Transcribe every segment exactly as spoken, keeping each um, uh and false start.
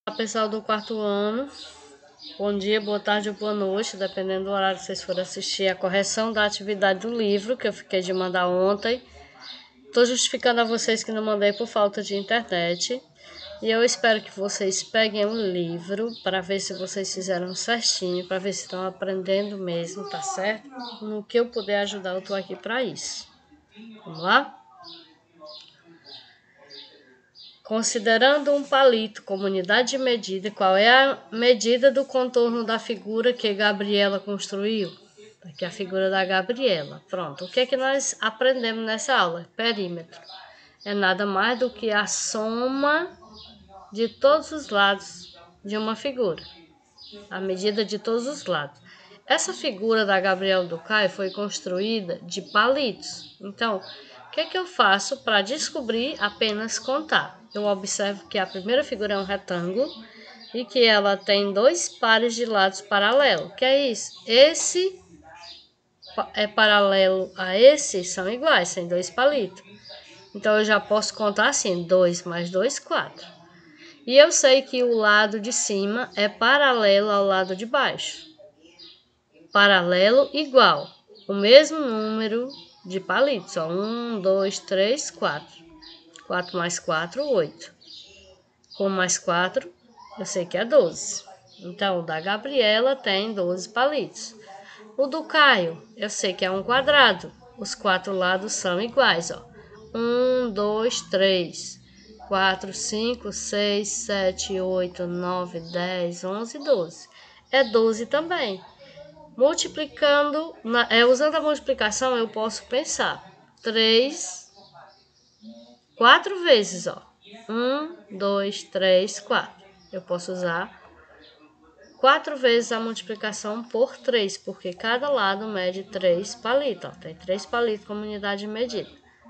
Olá, pessoal do quarto ano, bom dia, boa tarde ou boa noite, dependendo do horário que vocês forem assistir a correção da atividade do livro, que eu fiquei de mandar ontem. Estou justificando a vocês que não mandei por falta de internet, e eu espero que vocês peguem o livro para ver se vocês fizeram certinho, para ver se estão aprendendo mesmo, tá certo? No que eu puder ajudar, eu estou aqui para isso. Vamos lá? Considerando um palito como unidade de medida, qual é a medida do contorno da figura que Gabriela construiu? Aqui é a figura da Gabriela. Pronto. O que é que nós aprendemos nessa aula? Perímetro. É nada mais do que a soma de todos os lados de uma figura. A medida de todos os lados. Essa figura da Gabriela do Caio foi construída de palitos. Então, o que é que eu faço para descobrir apenas contar? Eu observo que a primeira figura é um retângulo e que ela tem dois pares de lados paralelos. O que é isso? Esse é paralelo a esse, são iguais, tem dois palitos. Então, eu já posso contar assim, dois mais dois, quatro. E eu sei que o lado de cima é paralelo ao lado de baixo. Paralelo igual, o mesmo número de palitos, ó, um, dois, três, quatro. quatro mais quatro, oito. Com mais quatro, eu sei que é doze. Então, o da Gabriela tem doze palitos. O do Caio, eu sei que é um quadrado. Os quatro lados são iguais, ó. um, dois, três, quatro, cinco, seis, sete, oito, nove, dez, onze, doze. É doze também. Multiplicando, na, é, usando a multiplicação, eu posso pensar. três, quatro vezes, ó. um, dois, três, quatro. Eu posso usar quatro vezes a multiplicação por três, porque cada lado mede três palitos. Ó. Tem três palitos como unidade de medida.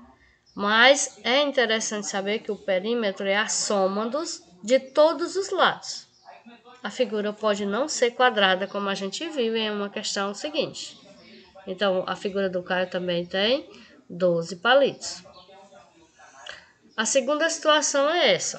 Mas é interessante saber que o perímetro é a soma dos, de todos os lados. A figura pode não ser quadrada, como a gente viu em uma questão seguinte. Então, a figura do Caio também tem doze palitos. A segunda situação é essa.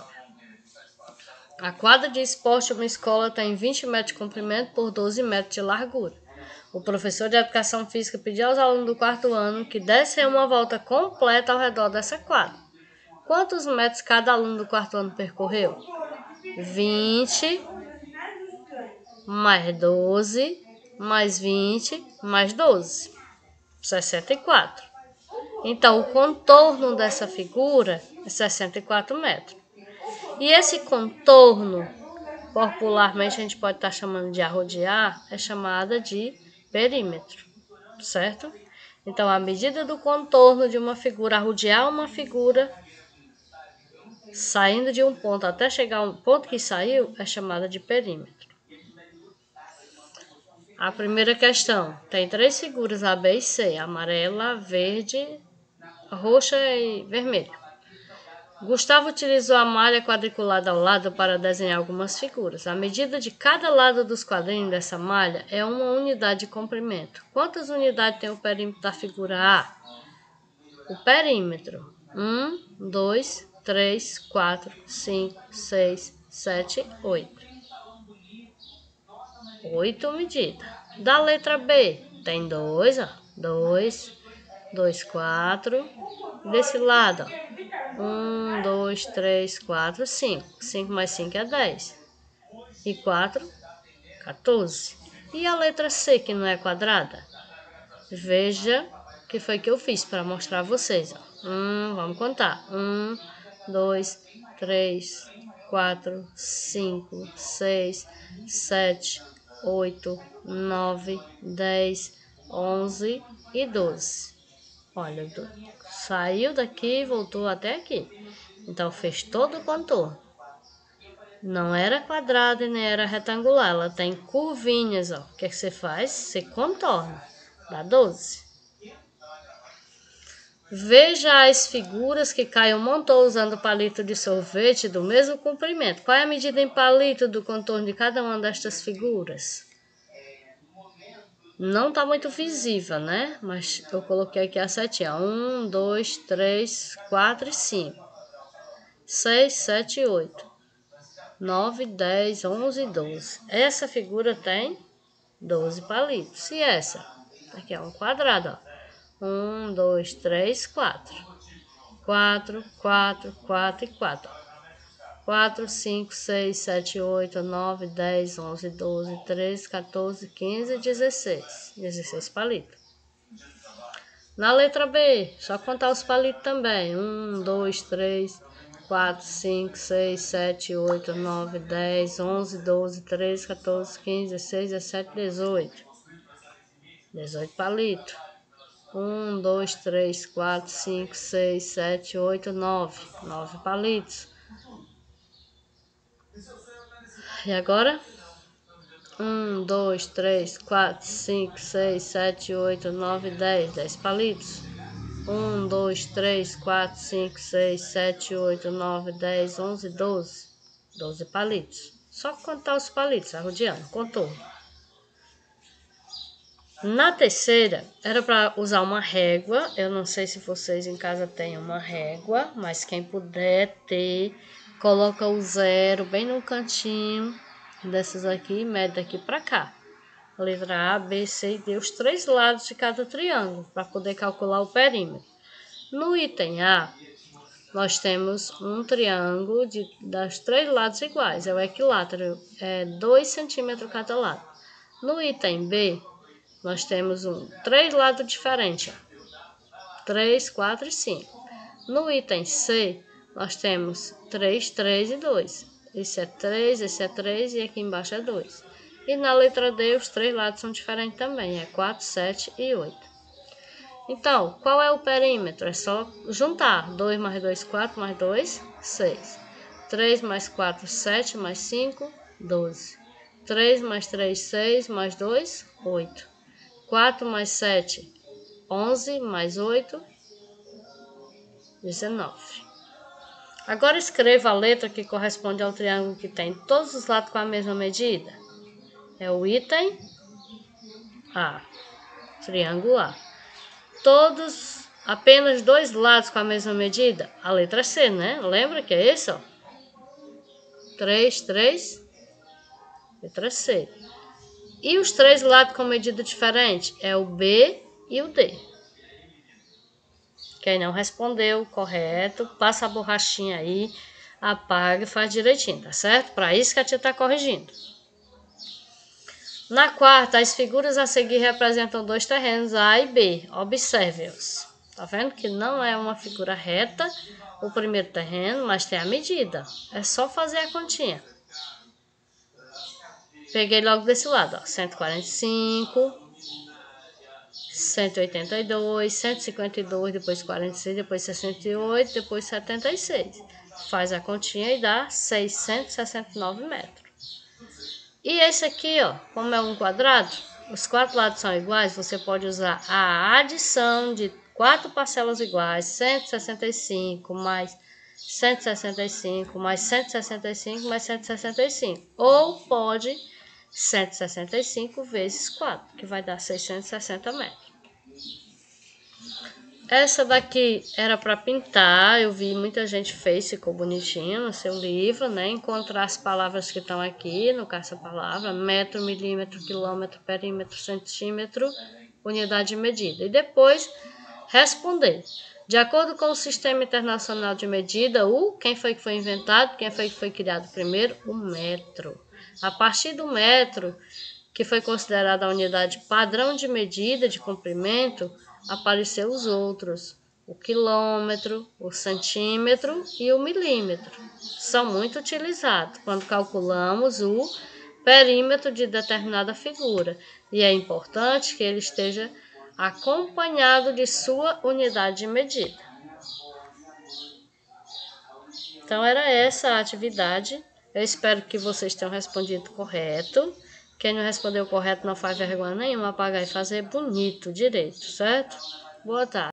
A quadra de esporte de uma escola tem vinte metros de comprimento por doze metros de largura. O professor de educação física pediu aos alunos do quarto ano que dessem uma volta completa ao redor dessa quadra. Quantos metros cada aluno do quarto ano percorreu? vinte mais doze, mais vinte, mais doze. sessenta e quatro. Então, o contorno dessa figura é sessenta e quatro metros. E esse contorno, popularmente a gente pode estar chamando de arrodear, é chamada de perímetro, certo? Então, a medida do contorno de uma figura, arrodear uma figura, saindo de um ponto até chegar a um ponto que saiu, é chamada de perímetro. A primeira questão, tem três figuras A, B e C, amarela, verde, roxa e vermelha. Gustavo utilizou a malha quadriculada ao lado para desenhar algumas figuras. A medida de cada lado dos quadrinhos dessa malha é uma unidade de comprimento. Quantas unidades tem o perímetro da figura A? O perímetro. um, dois, três, quatro, cinco, seis, sete, oito. oito medidas. Da letra B, tem dois, ó. dois, dois, quatro. Desse lado, ó. um, dois, três, quatro, cinco. cinco mais cinco é dez. E quatro, quatorze. E a letra C, que não é quadrada? Veja o que foi que eu fiz para mostrar a vocês. Ó. Um, vamos contar. um, dois, três, quatro, cinco, seis, sete, oito, nove, dez, onze e doze. Olha, saiu daqui e voltou até aqui. Então, fez todo o contorno. Não era quadrada e nem era retangular. Ela tem curvinhas, ó. O que, é que você faz? Você contorna. Dá doze. Veja as figuras que Caio montou usando palito de sorvete do mesmo comprimento. Qual é a medida em palito do contorno de cada uma destas figuras? Não está muito visível, né? Mas eu coloquei aqui a setinha. um, dois, três, quatro e cinco. seis, sete e oito. nove, dez, onze e doze. Essa figura tem doze palitos. E essa? Aqui é um quadrado, ó. um, dois, três, quatro. quatro, quatro, quatro e quatro. quatro, cinco, seis, sete, oito, nove, dez, onze, doze, treze, quatorze, quinze, dezesseis. dezesseis palitos. Na letra B, só contar os palitos também. um, dois, três, quatro, cinco, seis, sete, oito, nove, dez, onze, doze, treze, quatorze, quinze, dezesseis, dezessete, dezoito. dezoito palitos. um, dois, três, quatro, cinco, seis, sete, oito, nove. nove palitos. E agora? um, dois, três, quatro, cinco, seis, sete, oito, nove, dez. dez palitos. um, dois, três, quatro, cinco, seis, sete, oito, nove, dez, onze, doze. doze palitos. Só contar os palitos, arrodeando, contorno. Na terceira, era para usar uma régua. Eu não sei se vocês em casa têm uma régua, mas quem puder ter, coloca o zero bem no cantinho dessas aqui e mede daqui para cá. A letra A, B, C e D, os três lados de cada triângulo, para poder calcular o perímetro. No item A, nós temos um triângulo de dos três lados iguais, é o equilátero, é dois centímetros cada lado. No item B, nós temos um, três lados diferentes, três, quatro e cinco. No item C, nós temos três, três e dois. Esse é três, esse é três e aqui embaixo é dois. E na letra D, os três lados são diferentes também, é quatro, sete e oito. Então, qual é o perímetro? É só juntar. dois mais dois, quatro, mais dois, seis. três mais quatro, sete, mais cinco, doze. três mais três, seis, mais dois, oito. quatro mais sete, onze, mais oito, dezenove. Agora escreva a letra que corresponde ao triângulo que tem todos os lados com a mesma medida. É o item A, triângulo A. Todos, apenas dois lados com a mesma medida, a letra C, né? Lembra que é esse, ó? três, três, letra C. E os três lados com medida diferente é o B e o D. Quem não respondeu correto, passa a borrachinha aí, apaga e faz direitinho, tá certo? Para isso que a tia tá corrigindo. Na quarta, as figuras a seguir representam dois terrenos A e B. Observe-os. Tá vendo que não é uma figura reta o primeiro terreno, mas tem a medida. É só fazer a continha. Peguei logo desse lado, ó, cento e quarenta e cinco, cento e oitenta e dois, cento e cinquenta e dois, depois quarenta e seis, depois sessenta e oito, depois setenta e seis. Faz a continha e dá seiscentos e sessenta e nove metros. E esse aqui, ó, como é um quadrado, os quatro lados são iguais, você pode usar a adição de quatro parcelas iguais, cento e sessenta e cinco mais cento e sessenta e cinco mais cento e sessenta e cinco mais cento e sessenta e cinco. Ou pode cento e sessenta e cinco vezes quatro, que vai dar seiscentos e sessenta metros. Essa daqui era para pintar, eu vi muita gente fez, ficou bonitinho no seu livro, né? Encontrar as palavras que estão aqui no caça-palavra, metro, milímetro, quilômetro, perímetro, centímetro, unidade de medida. E depois responder. De acordo com o Sistema Internacional de Medida, o quem foi que foi inventado, quem foi que foi criado primeiro? O metro. A partir do metro, que foi considerada a unidade padrão de medida de comprimento, apareceu os outros, o quilômetro, o centímetro e o milímetro. São muito utilizados quando calculamos o perímetro de determinada figura. E é importante que ele esteja acompanhado de sua unidade de medida. Então, era essa a atividade. Eu espero que vocês tenham respondido correto. Quem não respondeu correto não faz vergonha nenhuma, apagar e fazer bonito, direito, certo? Boa tarde.